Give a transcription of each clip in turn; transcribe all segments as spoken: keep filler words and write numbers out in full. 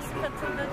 katıldı.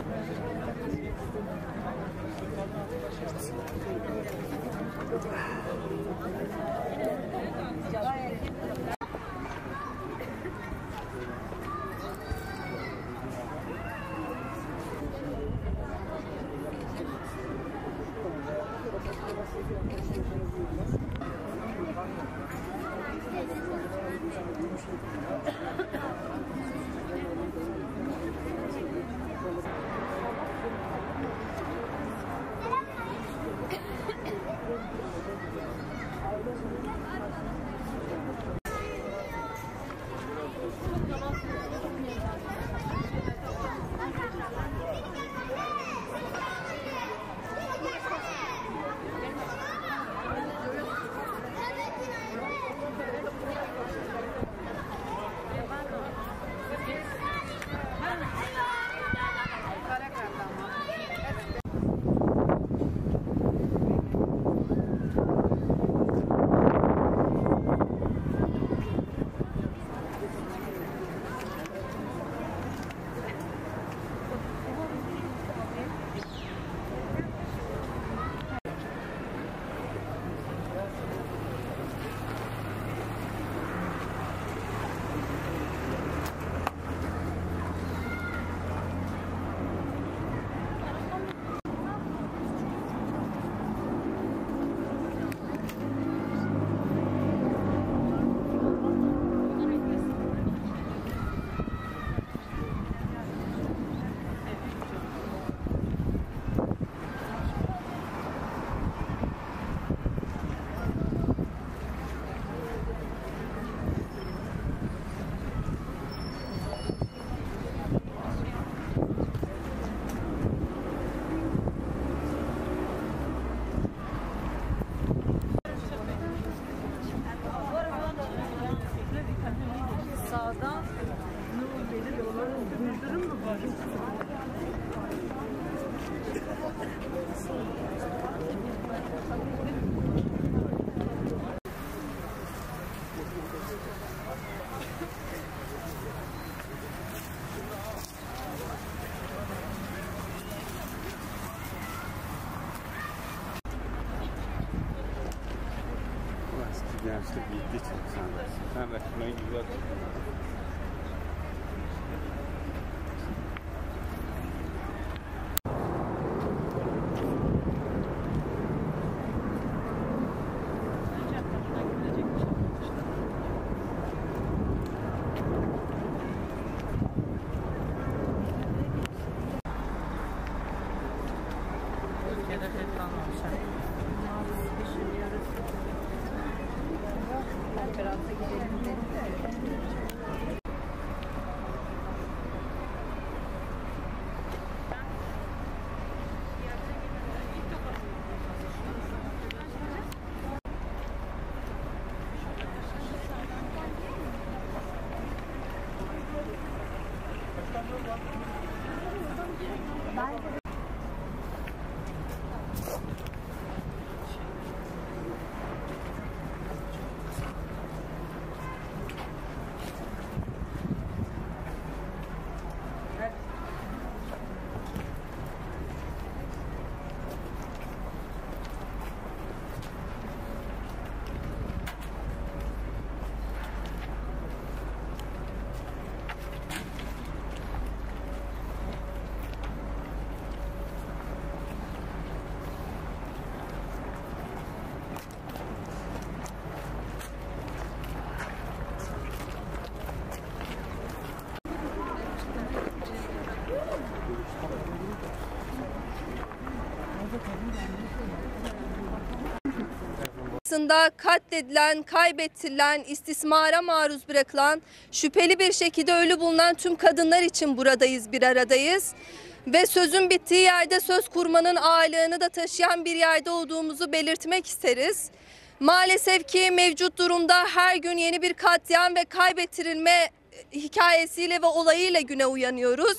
Sağdan ne gelir olan bildirim mi var? Gençlik gitti çok sen de. Sen de şuna güzel. Katledilen, kaybettirilen, istismara maruz bırakılan, şüpheli bir şekilde ölü bulunan tüm kadınlar için buradayız, bir aradayız. Ve sözün bittiği yerde söz kurmanın ağırlığını da taşıyan bir yerde olduğumuzu belirtmek isteriz. Maalesef ki mevcut durumda her gün yeni bir katliam ve kaybettirilme hikayesiyle ve olayıyla güne uyanıyoruz.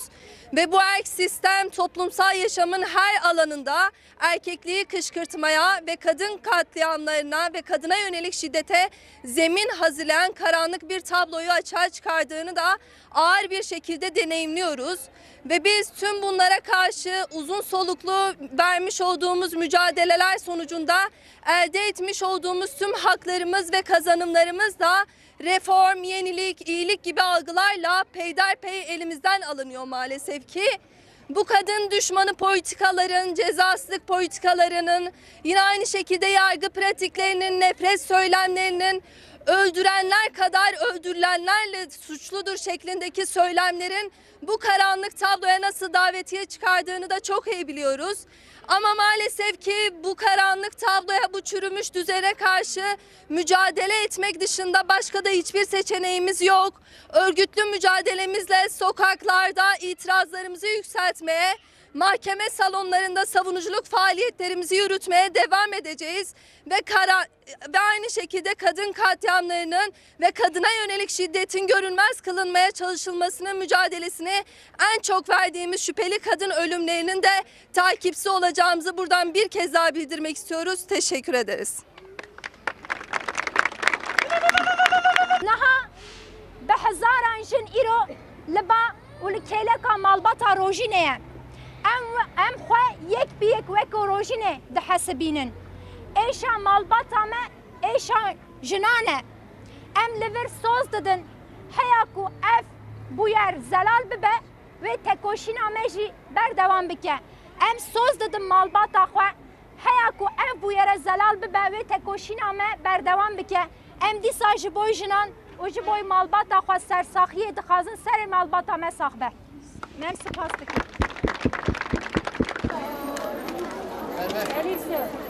Ve bu erk sistem toplumsal yaşamın her alanında erkekliği kışkırtmaya ve kadın katliamlarına ve kadına yönelik şiddete zemin hazırlayan karanlık bir tabloyu açığa çıkardığını da ağır bir şekilde deneyimliyoruz. Ve biz tüm bunlara karşı uzun soluklu vermiş olduğumuz mücadeleler sonucunda elde etmiş olduğumuz tüm haklarımız ve kazanımlarımız da reform, yenilik, iyilik gibi algılarla peyderpey elimizden alınıyor maalesef ki. Bu kadın düşmanı politikaların, cezasızlık politikalarının, yine aynı şekilde yargı pratiklerinin, nefret söylemlerinin, öldürenler kadar öldürülenlerle suçludur şeklindeki söylemlerin bu karanlık tabloya nasıl davetiye çıkardığını da çok iyi biliyoruz. Ama maalesef ki bu karanlık tabloya, bu çürümüş düzene karşı mücadele etmek dışında başka da hiçbir seçeneğimiz yok. Örgütlü mücadelemizle sokaklarda itirazlarımızı yükseltmeye, mahkeme salonlarında savunuculuk faaliyetlerimizi yürütmeye devam edeceğiz ve kara ve aynı şekilde kadın katliamlarının ve kadına yönelik şiddetin görünmez kılınmaya çalışılmasının mücadelesini en çok verdiğimiz şüpheli kadın ölümlerinin de takipçisi olacağımızı buradan bir kez daha bildirmek istiyoruz. Teşekkür ederiz. Naha behazaran jin iro leba ulkeleka malbata rojine. Em em xwe yek bi yek wek rojine de hasibinin. Eşa malbata me eşa jinane. Em li vir soz didin heya ku ev bu yer zelal bibe ve tekoşina me jî berdevam bike. Em soz didin malbata xwe heya ku ev bu yere zelal bibe ve tekoşina me berdevam bike. Em dîsa ji bo jinan û ji bo malbata xwe sersaxiyê dixwazin serê malbata me saxbe. Em spas dikim.